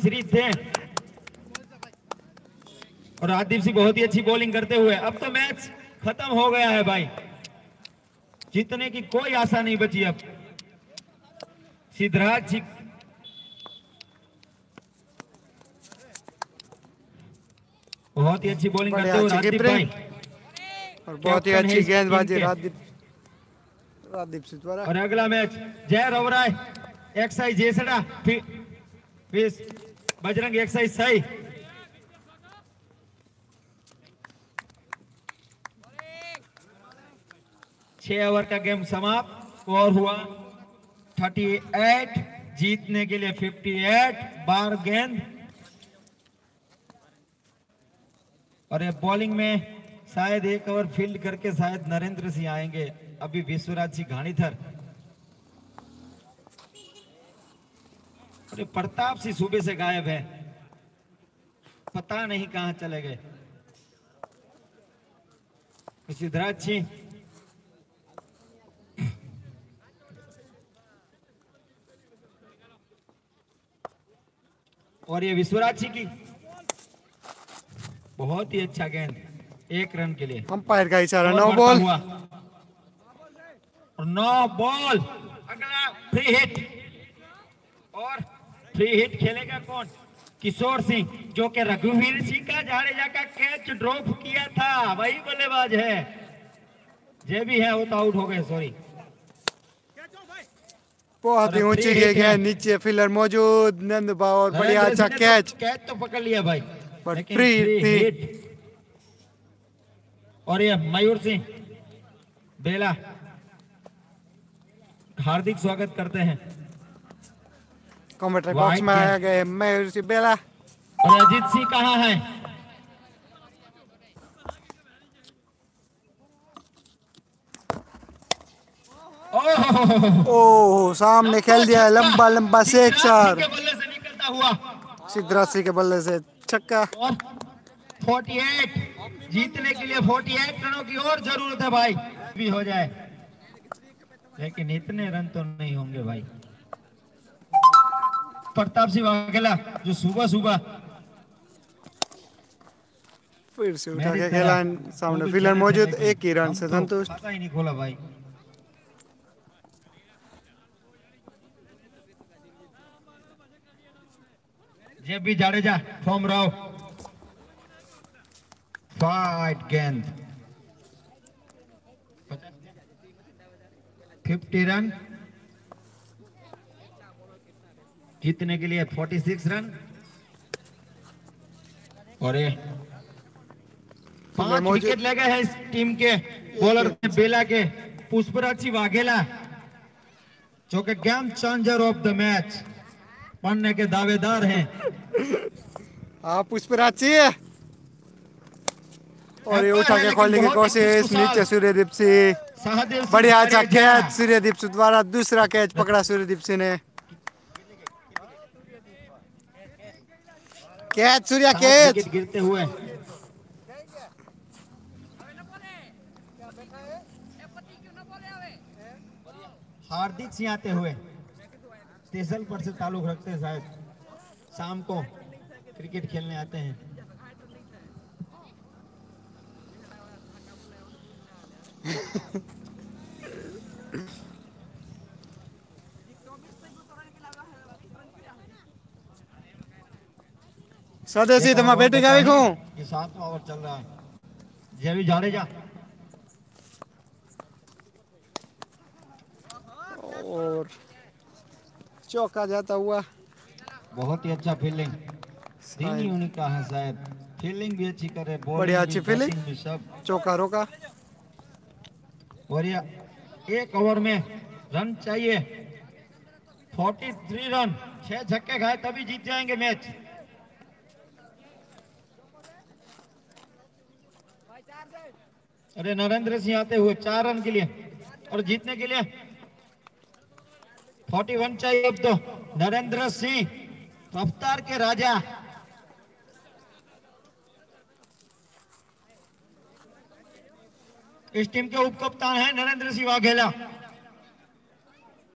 Series थे और राजदीप सिंह बहुत ही अच्छी बॉलिंग करते हुए। अब तो मैच खत्म हो गया है भाई, जीतने की कोई आशा नहीं बची अब। सिद्धराज जी बहुत ही अच्छी बॉलिंग करते हुए राजदीप भाई, और बहुत ही अच्छी गेंदबाजी राजदीप सिंह द्वारा। और अगला मैच जय रवराय एक्साइज जेसड़ा फिर बजरंग एक्साइज सही। छह ओवर का गेम समाप्त और हुआ 38, जीतने के लिए 58 बार गेंद। और ये बॉलिंग में शायद एक ओवर फील्ड करके शायद नरेंद्र सिंह आएंगे, अभी विश्वराज सिंह घाणीधर और प्रताप सिंह सुबह से गायब है, पता नहीं कहां चले गए। सिद्धराज सिंह और ये विश्वराज सिंह की बहुत ही अच्छा गेंद, 1 रन के लिए। अंपायर का इशारा, 9 बॉल हुआ और 9 बॉल। अगला फ्री हिट, और फ्री हिट खेलेगा कौन? किशोर सिंह, जो कि रघुवीर सिंह का जाडेजा का कैच ड्रॉप किया था, वही बल्लेबाज है। जे भी है वो तो आउट हो गए, सॉरी। बहुत ही ऊंची गेंद, नीचे फील्डर मौजूद, नंद बावर, बढ़िया अच्छा कैच तो पकड़ लिया भाई, लेकिन फ्री हिट। और ये मयूर सिंह बेला, हार्दिक स्वागत करते हैं। कमेंट्री बॉक्स में आ गए मयूर सिंह बेला। और अजीत सिंह कहाँ है? ओह, सामने खेल दिया लंबा लंबा सिक्सर, बल्ले से निकलता हुआ सिद्धराज सिंह के बल्ले से छक्का। 48, जीतने के लिए 48 रनों की और जरूरत है भाई, भी हो जाए, लेकिन इतने रन तो नहीं होंगे भाई। प्रताप सिंह वाघेला जो सुबह सुबह फिर से उठा के खेला, सामने फील्डर मौजूद, 1 ही रन से संतुष्ट। पता ही नहीं खोला भाई। जब भी जाडेजा फॉर्म राव, फाइट गेंद, 50 रन, जीतने के लिए 46 रन। और ये 5 विकेट ले गए हैं इस टीम के बॉलर बेला के पुष्पराज सिंह वाघेला, जो कि game changer of the match बनने के दावेदार हैं। हाँ, पुष्पराज सिंह, और ये उठा के खोलने की कोशिश, नीचे सूर्यदीप सिंह, बढ़िया अच्छा कैच सूर्यदीप सिंह द्वारा, दूसरा कैच पकड़ा सूर्यदीप सिंह ने। कैच सूर्या, कैच गिरते हुए हार्दिक सिंह आते हुए तेसल पर से ताल्लुक रखते हैं, शायद शाम को क्रिकेट खेलने आते हैं। स्वदेशी तो मैं बैटिंग आई हूँ। ये 7वां ओवर चल रहा है, जेवी जाडेजा और चौका जाता हुआ। बहुत ही अच्छा फील्डिंग, दिन ही उन्हीं का है शायद, फील्डिंग भी अच्छी करे, बढ़िया अच्छी फील्डिंग, भी सब। चौका रोका। और ये 1 ओवर में रन चाहिए, 43 रन, 6 छक्के खाए तभी जीत जाएंगे मैच। अरे नरेंद्र सिंह आते हुए 4 रन के लिए, और जीतने के लिए 41 चाहिए। अब तो नरेंद्र सिंह रफ्तार के राजा, इस टीम के उप कप्तान है नरेंद्र सिंह वाघेला।